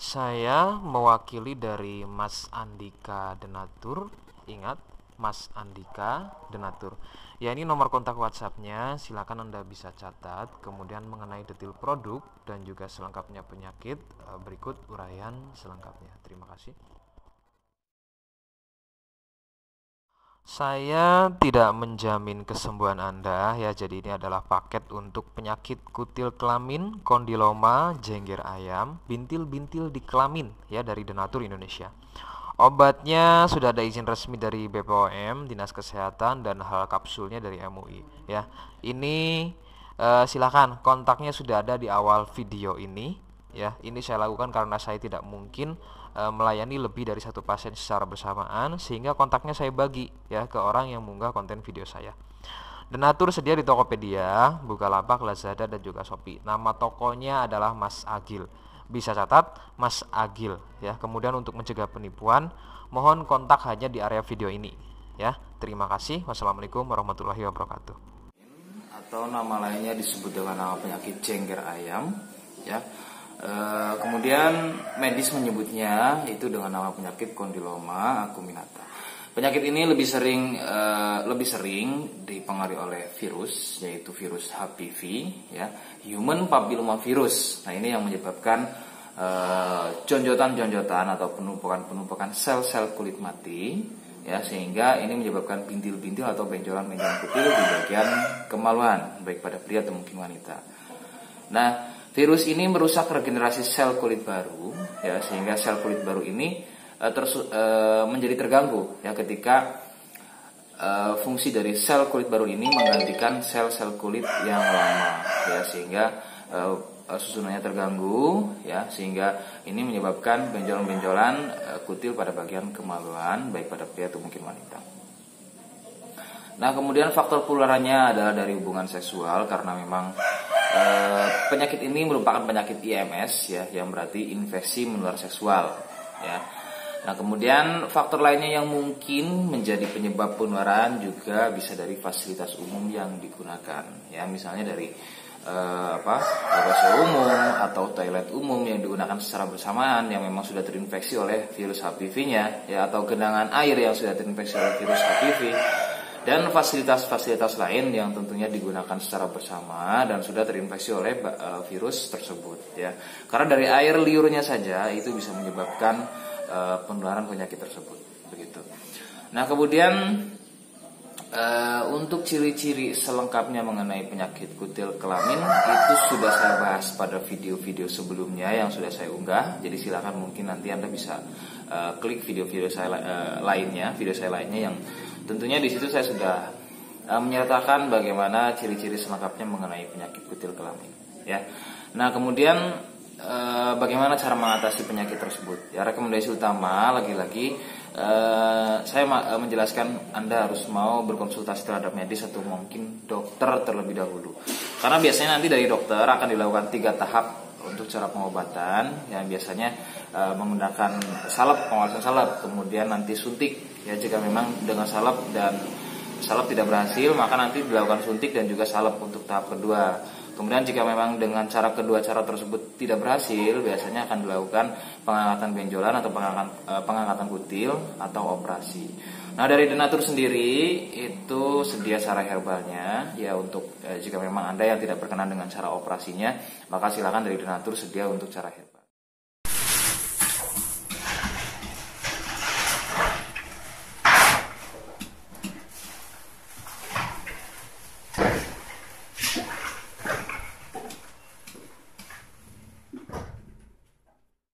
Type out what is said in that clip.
Saya mewakili dari Mas Andika Denatur. Ingat, Mas Andika Denatur. Ya, ini nomor kontak WhatsApp-nya. Silakan Anda bisa catat. Kemudian mengenai detail produk dan juga selengkapnya penyakit, berikut uraian selengkapnya. Terima kasih. Saya tidak menjamin kesembuhan Anda ya, jadi ini adalah paket untuk penyakit kutil kelamin, kondiloma, jengger ayam, bintil-bintil di kelamin ya dari Denatur Indonesia. Obatnya sudah ada izin resmi dari BPOM, Dinas Kesehatan, dan hal kapsulnya dari MUI ya. Ini silakan kontaknya sudah ada di awal video ini ya. Ini saya lakukan karena saya tidak mungkin melayani lebih dari satu pasien secara bersamaan, sehingga kontaknya saya bagi ya ke orang yang mengunggah konten video saya. Denatur sedia di Tokopedia, Bukalapak, Lazada, dan juga Shopee. Nama tokonya adalah Mas Agil. Bisa catat Mas Agil ya. Kemudian untuk mencegah penipuan, mohon kontak hanya di area video ini ya. Terima kasih. Wassalamualaikum warahmatullahi wabarakatuh. Atau nama lainnya disebut dengan nama penyakit jengger ayam ya. Kemudian medis menyebutnya itu dengan nama penyakit kondiloma acuminata. Penyakit ini lebih sering dipengaruhi oleh virus, yaitu virus HPV ya, Human Papilloma Virus. Nah, ini yang menyebabkan jonjotan-jonjotan atau penumpukan sel-sel kulit mati ya, sehingga ini menyebabkan bintil-bintil atau benjolan-benjolan kutil di bagian kemaluan baik pada pria atau mungkin wanita. Nah, virus ini merusak regenerasi sel kulit baru ya, sehingga sel kulit baru ini menjadi terganggu ya ketika fungsi dari sel kulit baru ini menggantikan sel-sel kulit yang lama ya, sehingga susunannya terganggu ya, sehingga ini menyebabkan benjolan-benjolan kutil pada bagian kemaluan baik pada pria atau mungkin wanita. Nah, kemudian faktor penularannya adalah dari hubungan seksual, karena memang penyakit ini merupakan penyakit IMS ya, yang berarti infeksi menular seksual ya. Nah, kemudian faktor lainnya yang mungkin menjadi penyebab penularan juga bisa dari fasilitas umum yang digunakan ya, misalnya dari WC umum atau toilet umum yang digunakan secara bersamaan yang memang sudah terinfeksi oleh virus HPV-nya ya, atau genangan air yang sudah terinfeksi oleh virus HPV, dan fasilitas-fasilitas lain yang tentunya digunakan secara bersama dan sudah terinfeksi oleh virus tersebut ya. Karena dari air liurnya saja itu bisa menyebabkan penularan penyakit tersebut begitu. Nah, kemudian untuk ciri-ciri selengkapnya mengenai penyakit kutil kelamin itu sudah saya bahas pada video-video sebelumnya yang sudah saya unggah. Jadi silakan, mungkin nanti Anda bisa klik video-video saya lainnya, yang tentunya di situ saya sudah menyertakan bagaimana ciri-ciri selengkapnya mengenai penyakit kutil kelamin ya. Nah, kemudian bagaimana cara mengatasi penyakit tersebut ya. Rekomendasi utama lagi-lagi saya menjelaskan Anda harus mau berkonsultasi terhadap medis atau mungkin dokter terlebih dahulu, karena biasanya nanti dari dokter akan dilakukan 3 tahap untuk cara pengobatan yang biasanya menggunakan pengawasan salep, kemudian nanti suntik ya. Jika memang dengan salep tidak berhasil, maka nanti dilakukan suntik dan juga salep untuk tahap kedua. Kemudian jika memang dengan cara kedua tersebut tidak berhasil, biasanya akan dilakukan pengangkatan benjolan atau pengangkatan kutil atau operasi. Nah, dari Denatur sendiri itu sedia cara herbalnya ya, untuk jika memang Anda yang tidak berkenan dengan cara operasinya, maka silakan dari Denatur sedia untuk cara herbal.